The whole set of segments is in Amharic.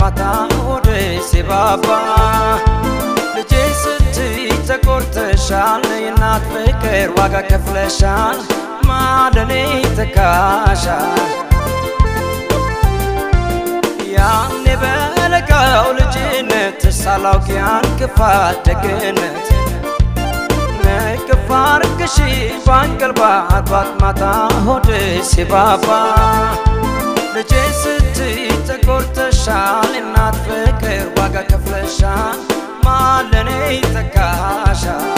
ማታ ሆዴ ሲባባ ልጄ ስትይ ተቆርተሻል የእናት ፍቅር ዋጋ ከፍለሻል ማለኔ ተካሻል ያኔ በለጋው ልጅነት ሳላውቅ ያን ክፋት ደግነት ነቅፋርክሽ ባንቀልባ አጧት ማታ ሆዴ ሲባባ ልጄ ስትይ ተቆርተሻል የእናት ፍቅር ዋጋ ከፍለሻል ማለኔ ተካሻል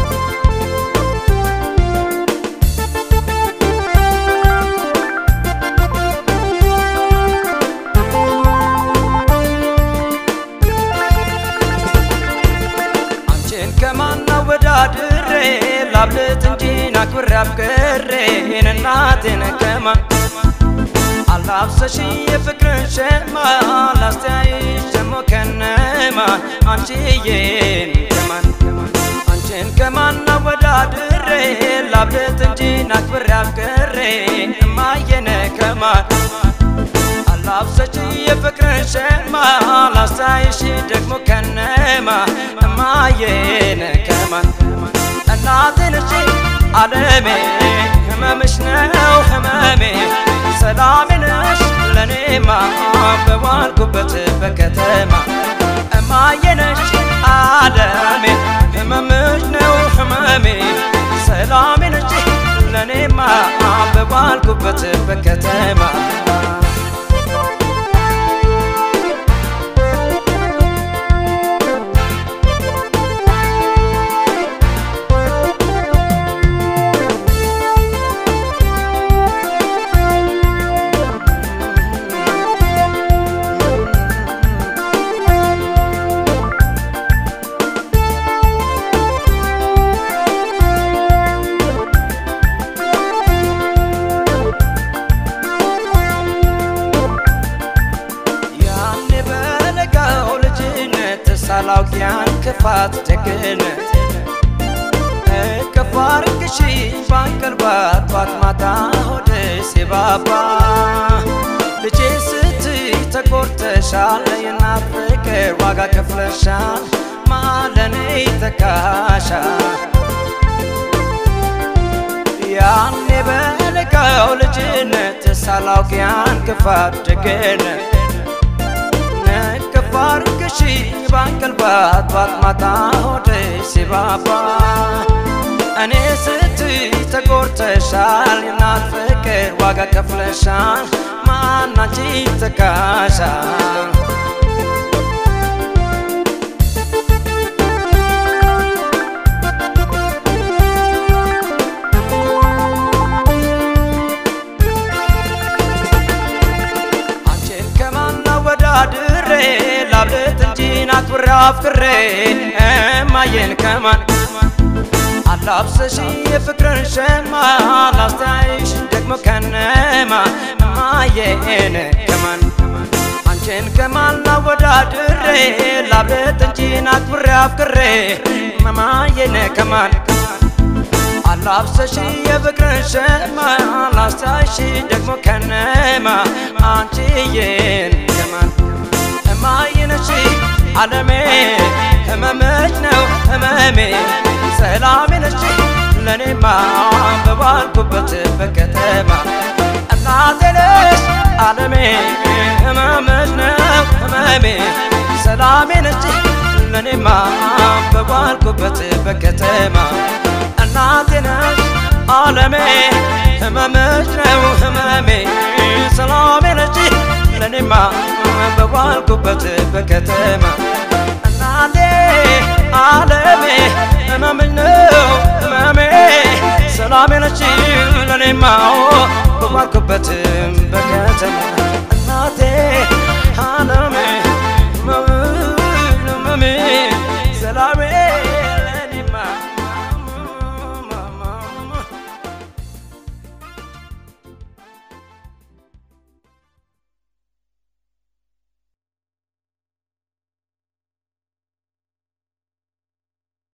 አንቺን ከማን አወዳድሬ ላብልጥ እንጂ ናክብሬ አፍቅሬ እናቴን ከማን አላብሰሽ የፍቅርን ሸማ ላስተያይሽ ደሞ ከነማ አንቺዬን ከማን አንቺን ከማን አወዳድሬ ላብልጥ እንጂ ናክብሬ አፍቅሬ እማዬን ከማን አላብሰሽ የፍቅርን ሸማ ላስተያይሽ ደግሞ ከነማ እማዬን ከማን እናቴ ነሽ ዓለሜ ህመምሽ ነው ህመሜ ሰላሜ ነሽ ለኔማ በዋልኩበት በከተማ እማዬ ነሽ ዓለሜ ህመምሽ ነው ህመሜ ሰላሜ ነሽ ለኔማ በዋልኩበት በከተማ ሳላውቅ ያን ክፋት ደግነት ከፋርክሽ ባንቀልባ ጧት ማታ ሆዴ ሲባባ ልጄ ስትይ ተቆርተሻል የእናት ፍቅር ዋጋ ከፍለሻል ማለኔ ተካሻል ያኔ በለጋው ልጅነት ሳላውቅ ያን ክፋት ደግነት ነቅፋርክሽ ባንቀልባ ጧት ማታ ሆዴ ሲባባ እኔ ስትይ ተቆርተሻል የእናት ፍቅር ዋጋ ከፍለሻል ማን አንቺ ተካሻል አንቺን ከማን አወዳድሬ ላብልጥ እንጂ ናክብሬ አፍቅሬ እማዬን ከማን አላብሰሽ የፍቅርን ሸማ ላስተያይሽ ደግሞ ከነማ እማዬን ከማን አንቺን ከማን አወዳድሬ ላብልጥ እንጂ ናክብሬ አፍቅሬ እማዬን ከማን አላብሰሽ የፍቅርን ሸማ ላስተያይሽ ደግሞ ከነማ አንቺዬን ከማን እማዬ ነሽ ዓለሜ ህመምሽ ነው ህመሜ ሰላሜ ነሽ ለኔማ በዋልኩበት በከተማ እናቴ ነሽ ዓለሜ ህመምሽ ነው ህመሜ ሰላሜ ነሽ ለኔማ በዋልኩበት በከተማ እናቴ ነሽ ዓለሜ ህመምሽ ነው ህመሜ ሰላሜ ነሽ ለኔማ በዋልኩበት በከተማ እናቴ ዓለሜ ህመምሽ ነው ህመሜ ሰላሜ ነሽ ለኔማ በዋልኩበት በከተማ